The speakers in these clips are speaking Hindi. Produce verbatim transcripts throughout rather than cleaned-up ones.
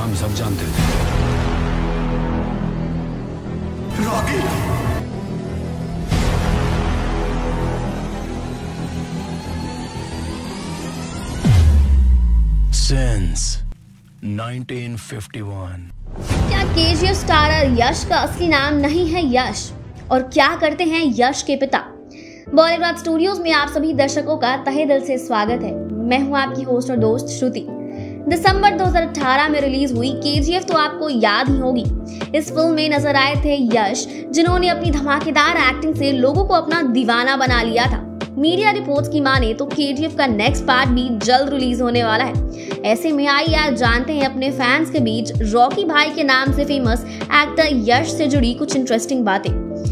नाम सब जानते थे। Rocky. Since nineteen fifty one. क्या केजीएफ स्टारर यश का असली नाम नहीं है यश? और क्या करते हैं यश के पिता? बॉलीवुड स्टूडियोज में आप सभी दर्शकों का तहे दिल से स्वागत है। मैं हूं आपकी होस्ट और दोस्त श्रुति। दिसंबर दो हज़ार अठारह में रिलीज हुई केजीएफ तो आपको याद ही होगी। इस फिल्म में नजर आए थे यश, जिन्होंने अपनी धमाकेदार एक्टिंग से लोगों को अपना दीवाना बना लिया था। मीडिया रिपोर्ट्स की माने तो केजीएफ का नेक्स्ट पार्ट भी जल्द रिलीज होने वाला है। ऐसे में आइए आज जानते हैं अपने फैंस के बीच रॉकी भाई के नाम से फेमस एक्टर यश से जुड़ी कुछ इंटरेस्टिंग बातें।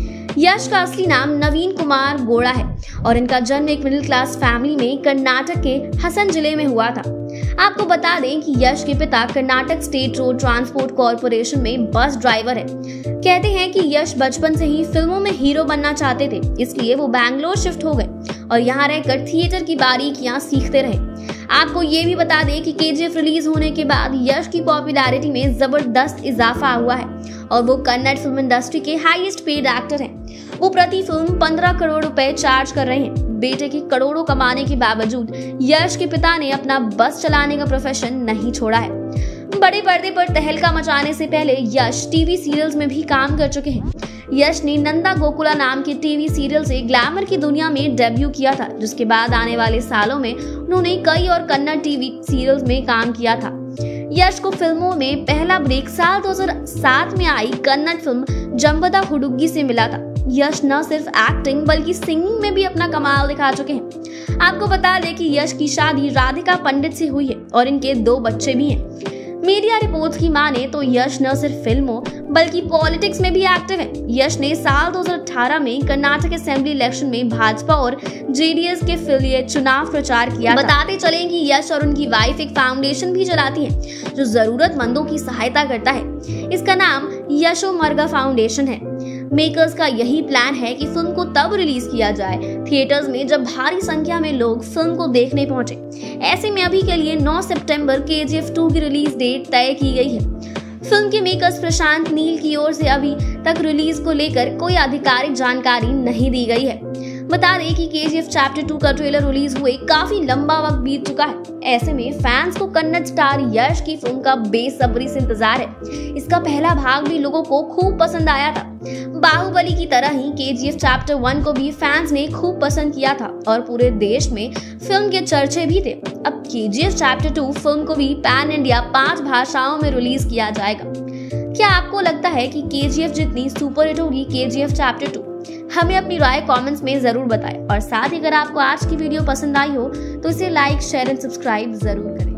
यश का असली नाम नवीन कुमार गौड़ा है और इनका जन्म एक मिडिल क्लास फैमिली में कर्नाटक के हसन जिले में हुआ था। आपको बता दें कि यश के पिता Karnataka state road transport corporation में बस ड्राइवर है। कहते हैं कि यश बचपन से ही फिल्मों में हीरो बनना चाहते थे, इसलिए वो बैंगलोर शिफ्ट हो गए और यहाँ रहकर थिएटर की बारीकियां सीखते रहे। आपको ये भी बता दें कि केजीएफ रिलीज होने के बाद यश की पॉपुलैरिटी में जबरदस्त इजाफा हुआ है और वो कन्नड़ फिल्म इंडस्ट्री के हाईएस्ट पेड एक्टर हैं। वो प्रति फिल्म पंद्रह करोड़ रुपए चार्ज कर रहे हैं। बेटे के करोड़ों कमाने के बावजूद यश के पिता ने अपना बस चलाने का प्रोफेशन नहीं छोड़ा है। बड़े पर्दे पर तहलका मचाने से पहले यश टीवी सीरियल्स में भी काम कर चुके हैं। यश ने नंदा गोकुला नाम के टीवी सीरियल से ग्लैमर की दुनिया में डेब्यू किया था, जिसके बाद आने वाले सालों में उन्होंने कई और कन्नड़ टीवी सीरियल्स में काम किया था। यश को फिल्मों में पहला ब्रेक साल दो हज़ार सात में आई कन्नड़ फिल्म जंबदा हुडुग्गी से मिला था। यश न सिर्फ एक्टिंग बल्कि सिंगिंग में भी अपना कमाल दिखा चुके हैं। आपको बता दें कि यश की शादी राधिका पंडित से हुई है और इनके दो बच्चे भी हैं। मीडिया रिपोर्ट्स की माने तो यश न सिर्फ फिल्मों बल्कि पॉलिटिक्स में भी एक्टिव है। यश ने साल दो हज़ार अठारह में कर्नाटक असेंबली इलेक्शन में भाजपा और जेडीएस के लिए चुनाव प्रचार किया। बताते चलें कि यश और उनकी वाइफ एक फाउंडेशन भी चलाती है जो जरूरतमंदों की सहायता करता है। इसका नाम यशोमर्गा फाउंडेशन है। मेकर्स का यही प्लान है कि फिल्म को तब रिलीज किया जाए थिएटर्स में जब भारी संख्या में लोग फिल्म को देखने पहुंचे। ऐसे में अभी के लिए नौ सितंबर केजीएफ टू की रिलीज डेट तय की गई है। फिल्म के मेकर्स प्रशांत नील की ओर से अभी तक रिलीज को लेकर कोई आधिकारिक जानकारी नहीं दी गई है। बता दें कि केजीएफ चैप्टर टू का ट्रेलर रिलीज हुए काफी लंबा वक्त बीत चुका है। ऐसे में फैंस को कन्नड़ स्टार यश की फिल्म का बेसब्री से इंतजार है। इसका पहला भाग भी लोगों को खूब पसंद आया था। बाहुबली की तरह ही केजीएफ चैप्टर वन को भी फैंस ने खूब पसंद किया था और पूरे देश में फिल्म के चर्चे भी थे। अब केजीएफ चैप्टर टू फिल्म को भी पैन इंडिया पांच भाषाओं में रिलीज किया जाएगा। क्या आपको लगता है कि केजीएफ जितनी सुपरहिट होगी केजीएफ चैप्टर टू? हमें अपनी राय कमेंट्स में जरूर बताएं और साथ ही अगर आपको आज की वीडियो पसंद आई हो तो इसे लाइक, शेयर एंड सब्सक्राइब जरूर करें।